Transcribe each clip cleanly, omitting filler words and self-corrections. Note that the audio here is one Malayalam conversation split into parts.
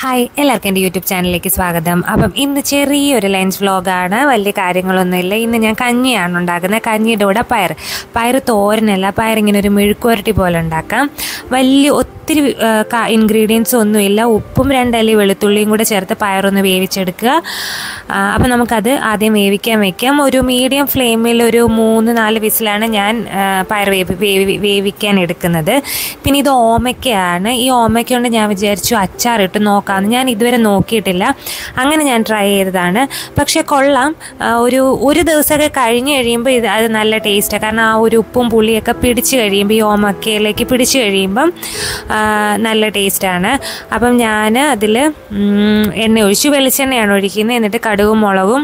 ഹായ് എല്ലാവർക്കും എൻ്റെ യൂട്യൂബ് ചാനലിലേക്ക് സ്വാഗതം. അപ്പം ഇന്ന് ചെറിയൊരു ലഞ്ച് വ്ളോഗാണ്, വലിയ കാര്യങ്ങളൊന്നുമില്ല. ഇന്ന് ഞാൻ കഞ്ഞിയാണ് ഉണ്ടാക്കുന്നത്. കഞ്ഞിയുടെ കൂടെ പയർ തോരനല്ല, പയറിങ്ങനെ ഒരു മെഴുക്കുവരട്ടി പോലെ ഉണ്ടാക്കാം. ഒത്തിരി ഇൻഗ്രീഡിയൻസ് ഒന്നുമില്ല. ഉപ്പും 2 അല്ലി വെളുത്തുള്ളിയും കൂടെ ചേർത്ത് പയറൊന്ന് വേവിച്ചെടുക്കുക. അപ്പം നമുക്കത് ആദ്യം വേവിക്കാൻ വയ്ക്കാം. ഒരു മീഡിയം ഫ്ലെയിമിൽ ഒരു 3-4 വിസിലാണ് ഞാൻ പയർ വേവിക്കാൻ എടുക്കുന്നത്. പിന്നെ ഇത് ഓമയ്ക്കയാണ്. ഈ ഓമയ്ക്ക കൊണ്ട് ഞാൻ വിചാരിച്ചു അച്ചാറിട്ട് നോക്കാമെന്ന്. ഞാൻ ഇതുവരെ നോക്കിയിട്ടില്ല, അങ്ങനെ ഞാൻ ട്രൈ ചെയ്തതാണ്. പക്ഷേ കൊള്ളാം. ഒരു ദിവസമൊക്കെ കഴിഞ്ഞ് കഴിയുമ്പോൾ അത് നല്ല ടേസ്റ്റാണ്. കാരണം ആ ഒരു ഉപ്പും പുളിയൊക്കെ പിടിച്ച് കഴിയുമ്പോൾ, ഈ ഓമക്കയിലേക്ക് പിടിച്ച് കഴിയുമ്പം നല്ല ടേസ്റ്റാണ്. അപ്പം ഞാൻ അതിൽ എണ്ണ ഒഴിച്ചു, വെളിച്ചെണ്ണയാണ് ഒഴിക്കുന്നത്. എന്നിട്ട് കടുകും മുളകും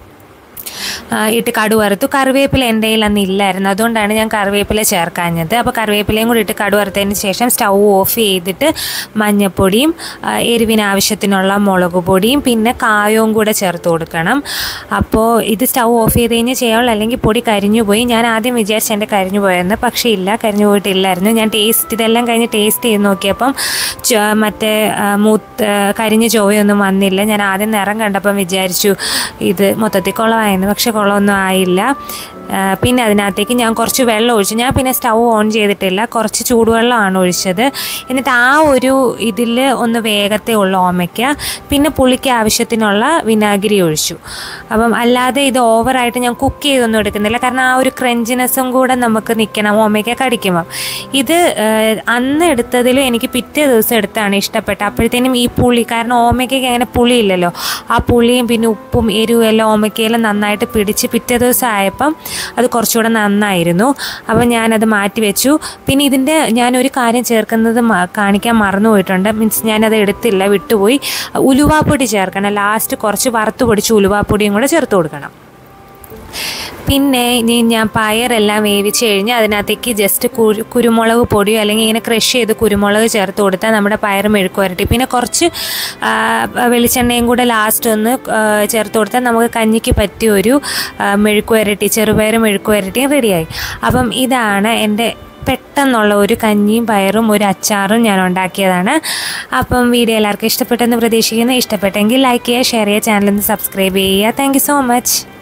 ഇട്ട് കടുക് വറുത്തു. കറിവേപ്പില എൻ്റെ കയ്യിൽ അന്ന് ഇല്ലായിരുന്നു, അതുകൊണ്ടാണ് ഞാൻ കറിവേപ്പില ചേർക്കാഞ്ഞത്. അപ്പോൾ കറിവേപ്പിലയും കൂടി ഇട്ട് കടുക് വറുത്തതിന് ശേഷം സ്റ്റൗ ഓഫ് ചെയ്തിട്ട് മഞ്ഞൾപ്പൊടിയും എരിവിന് ആവശ്യത്തിനുള്ള മുളക് പൊടിയും പിന്നെ കായവും കൂടെ ചേർത്ത് കൊടുക്കണം. അപ്പോൾ ഇത് സ്റ്റൗ ഓഫ് ചെയ്ത് കഴിഞ്ഞാൽ ചെയ്യാവുള്ളൂ, അല്ലെങ്കിൽ പൊടി കരിഞ്ഞു പോയി. ഞാൻ ആദ്യം വിചാരിച്ചു എൻ്റെ കരിഞ്ഞു പോയെന്ന്, പക്ഷേ ഇല്ല, കരിഞ്ഞു പോയിട്ടില്ലായിരുന്നു. ഞാൻ ഇതെല്ലാം കഴിഞ്ഞ് ടേസ്റ്റ് ചെയ്ത് നോക്കിയപ്പം മറ്റേ കരിഞ്ഞ ചൊവ്വയൊന്നും വന്നില്ല. ഞാൻ ആദ്യം നിറം കണ്ടപ്പം വിചാരിച്ചു ഇത് മൊത്തത്തിൽ കുളമായിരുന്നു, പക്ഷെ കുളമൊന്നും ആയില്ല. പിന്നെ അതിനകത്തേക്ക് ഞാൻ കുറച്ച് വെള്ളം ഒഴിച്ചു. ഞാൻ പിന്നെ സ്റ്റൗ ഓൺ ചെയ്തിട്ടില്ല, കുറച്ച് ചൂടുവെള്ളമാണ് ഒഴിച്ചത്. എന്നിട്ട് ആ ഒരു ഇതിൽ ഒന്ന് വേഗത്തെ ഉള്ള ഓമയ്ക്ക, പിന്നെ പുളിക്ക് ആവശ്യത്തിനുള്ള വിനാഗിരി ഒഴിച്ചു. അപ്പം അല്ലാതെ ഇത് ഓവറായിട്ട് ഞാൻ കുക്ക് ചെയ്തൊന്നും എടുക്കുന്നില്ല, കാരണം ആ ഒരു ക്രഞ്ചിനെസ്സും കൂടെ നമുക്ക് നിൽക്കണം ഓമയ്ക്ക കടിക്കുമ്പം. ഇത് അന്ന് എടുത്തതിലും എനിക്ക് പിറ്റേ ദിവസം എടുത്താണ് ഇഷ്ടപ്പെട്ടത്. അപ്പോഴത്തേനും ഈ പുളി, കാരണം ഓമയ്ക്കയ്ക്ക് അങ്ങനെ പുളിയില്ലല്ലോ, ആ പുളിയും പിന്നെ ഉപ്പും എരിവും എല്ലാം ഓമയ്ക്കയിലും നന്നായിട്ട് പിടിച്ച് പിറ്റേ ദിവസം ആയപ്പം അത് കുറച്ചുകൂടെ നന്നായിരുന്നു. അപ്പം ഞാനത് മാറ്റി വെച്ചു. പിന്നെ ഞാനൊരു കാര്യം ചേർക്കുന്നത് കാണിക്കാൻ മറന്നു പോയിട്ടുണ്ട്. ഞാനത് എടുത്തില്ല, വിട്ടുപോയി. ഉലുവാപ്പൊടി ചേർക്കണം. ലാസ്റ്റ് കുറച്ച് വറുത്ത് പൊടിച്ച് ഉലുവാപ്പൊടിയും കൂടെ ചേർത്ത് കൊടുക്കണം. പിന്നെ ഞാൻ പയറെല്ലാം വേവിച്ച് കഴിഞ്ഞ് അതിനകത്തേക്ക് ജസ്റ്റ് കുരുമുളക് പൊടിയോ അല്ലെങ്കിൽ ഇങ്ങനെ ക്രഷ് ചെയ്ത് കുരുമുളക് ചേർത്ത് കൊടുത്താൽ നമ്മുടെ പയർ മെഴുക്ക് വരട്ടി. പിന്നെ കുറച്ച് വെളിച്ചെണ്ണയും കൂടെ ലാസ്റ്റ് ഒന്ന് ചേർത്ത് കൊടുത്താൽ നമുക്ക് കഞ്ഞിക്ക് പറ്റിയ ഒരു മെഴുക്ക് വരട്ടി, ചെറുപയർ മെഴുക്ക് വരട്ടിയും റെഡിയായി. അപ്പം ഇതാണ് എൻ്റെ പെട്ടെന്നുള്ള ഒരു കഞ്ഞിയും പയറും ഒരു അച്ചാറും ഞാൻ ഉണ്ടാക്കിയതാണ്. അപ്പം വീഡിയോ എല്ലാവർക്കും ഇഷ്ടപ്പെട്ടെന്ന് പ്രതീക്ഷിക്കുന്നു. ഇഷ്ടപ്പെട്ടെങ്കിൽ ലൈക്ക് ചെയ്യുക, ഷെയർ ചെയ്യുക, ചാനലൊന്ന് സബ്സ്ക്രൈബ് ചെയ്യുക. Thank you so much.